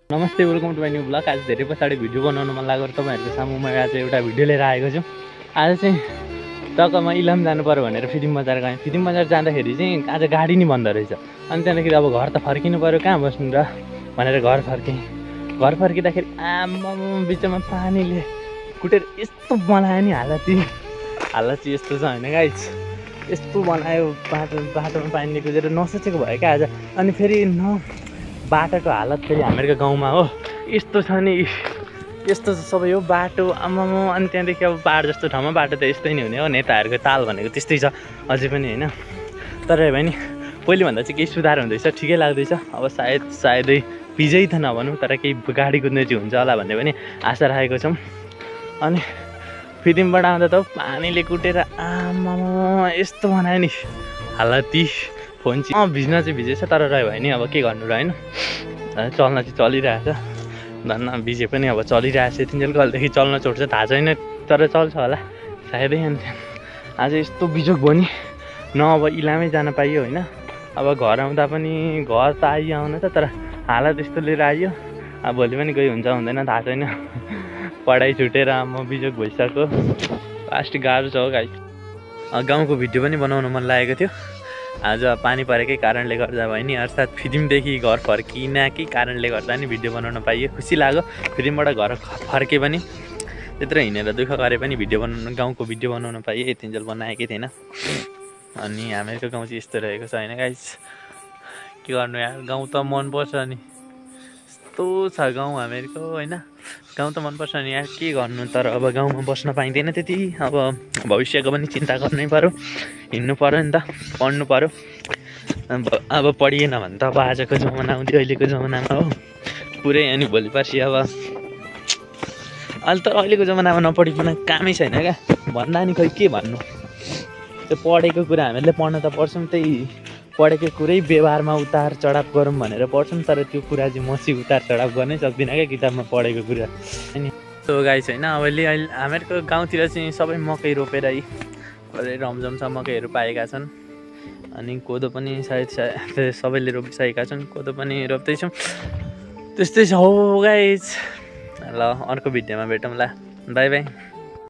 नमस्ते, welcome to my new blog. आज धेरै पछाडि भिडियो बनाउन मन लागेर तपाईँहरूको सामु म आज एउटा भिडियो लिएर आएको छु। आज चाहिँ टक्क म इलाम जानु पर्यो भनेर फिल्म बजार गएँ। फिल्म बजार जाँदाखेरि चाहिँ आज गाडी नि बन्द रहेछ। अनि त्यहाँदेखि अब घर त फर्किनु पर्यो, कहाँ बस्नु र भनेर घर फर्केँ। घर फर्किँदाखेरि आम्म बिचमा पानीले कुटेर यस्तो बनायो नि हालत चाहिँ यस्तो छ होइन गाइस, यस्तो बनायो। बाटोमा पानीले कुदेर नसोचेको भयो क्या आज। अनि फेरि बाटोको हालत फेरि हाम्रो गाउँमा हो यस्तो छ नि, यस्तो सबै हो बाटो आमामा। अनि त्यहाँदेखि अब पाहाड जस्तो ठाउँमा बाटो त यस्तै नै हुने हो, नेताहरूको ताल भनेको त्यस्तै छ अझै पनि होइन। तर भयो नि पहिलेभन्दा चाहिँ केही सुधार हुँदैछ, ठिकै लाग्दैछ। अब सायदै पिजै त नभनौँ, तर केही गाडी कुद्ने चाहिँ हुन्छ होला भन्ने पनि आशा राखेको छौँ। अनि फिल्मबाट आउँदा त पानीले कुटेर आमामा यस्तो बनायो नि हालत। फोन चाहिँ भिज्न चाहिँ भिजेछ, तर रह्यो भने अब के गर्नु र होइन, चल्न चाहिँ चलिरहेछ। धन्न भिजे पनि अब चलिरहेछ। तिनीहरू कहिलेदेखि चल्न छोड्छ थाहा छैन, तर चल्छ होला सायदै। अनि आज यस्तो बिजोग भयो नि, न अब इलामै जान पाइयो होइन। अब घर आउँदा पनि घर त आउन त, तर हालत यस्तो लिएर आइयो। अब भोलि पनि कोही हुन्छ हुँदैन थाहा छैन। पढाइ छुटेर म बिजोग भइसक्यो। लास्ट गाह्रो छ हो गाई। गाउँको भिडियो पनि बनाउन मन लागेको थियो। आज पानी परेकै कारणले गर्दा भयो नि, अर्थात् फिल्मदेखि घर फर्किनकै कारणले गर्दा नि भिडियो बनाउन पाइयो, खुसी लाग्यो। फिल्मबाट घर फर्के पनि त्यत्रो हिँडेर दुःख गरे पनि भिडियो बनाउन, गाउँको भिडियो बनाउन पाइयो। यतिन्जेल बनाएकै थिएन। अनि हामीहरूको गाउँ चाहिँ यस्तो रहेको छ होइन गाइस, के गर्नु यार। गाउँ त मनपर्छ नि, यस्तो छ गाउँ हामीहरूको होइन। गाउँ त मनपर्छ नि यार, के गर्नु। तर अब गाउँमा बस्न पाइँदैन त्यति। अब भविष्यको पनि चिन्ता गर्नै पऱ्यो, हिँड्नु पऱ्यो नि त, पढ्नु पऱ्यो। अब पढिएन भने त अब आजको जमाना आउँथ्यो, अहिलेको जमानामा हो पुरै। अनि भोलि पर्सि अब अहिले त अहिलेको जमानामा नपढिकन कामै छैन क्या भन्दा नि, खोइ के भन्नु। त्यो पढेको कुरा हामीहरूले पढ्न त पढ्छौँ, त्यही पढेको कुरै व्यवहारमा उतार चढाव गरौँ भनेर पढ्छौँ, तर त्यो कुरा चाहिँ म चाहिँ उतार चढाव गर्नै सक्दिनँ क्या किताबमा पढेको कुरा। अनि त्यो गाई छैन। अहिले हामीहरूको गाउँतिर चाहिँ सबै मकै रोपेर रमझम छ, मकैहरू पाएका छन्। अनि कोदो पनि सायद सबैले रोपिसकेका छन्, कोदो पनि रोप्दैछौँ। त्यस्तै छ हो गाइस। ल अर्को भिडियोमा भेटौँला, बाई बाई।